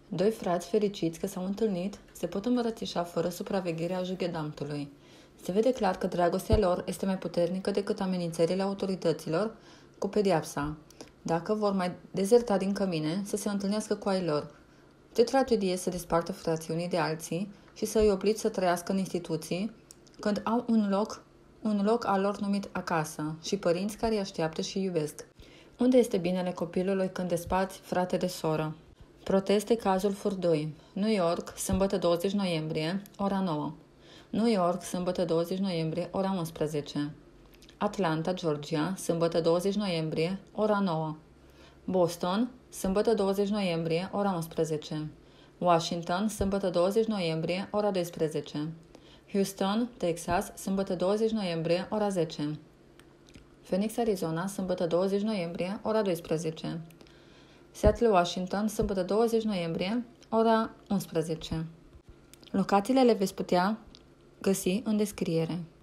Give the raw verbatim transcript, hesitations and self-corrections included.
Doi frați fericiți că s-au întâlnit se pot îmbrățișa fără supravegherea jughedamtului. Se vede clar că dragostea lor este mai puternică decât amenințările autorităților cu pediapsa. Dacă vor mai dezerta din cămine, să se întâlnească cu ai lor. Ce tragedie să despartă frații unii de alții și să îi obligi să trăiască în instituții, când au un loc, un loc al lor numit acasă și părinți care îi așteaptă și îi iubesc. Unde este binele copilului când despați frate de soră? Proteste cazul Furdui. New York, sâmbătă douăzeci noiembrie, ora nouă. New York, sâmbătă douăzeci noiembrie, ora unsprezece. Atlanta, Georgia, sâmbătă douăzeci noiembrie, ora nouă. Boston, sâmbătă douăzeci noiembrie, ora unsprezece. Washington, sâmbătă douăzeci noiembrie, ora doisprezece. Houston, Texas, sâmbătă douăzeci noiembrie, ora zece. Phoenix, Arizona, sâmbătă douăzeci noiembrie, ora doisprezece. Seattle, Washington, sâmbătă douăzeci noiembrie, ora unsprezece. Locațiile le veți putea găsi în descriere.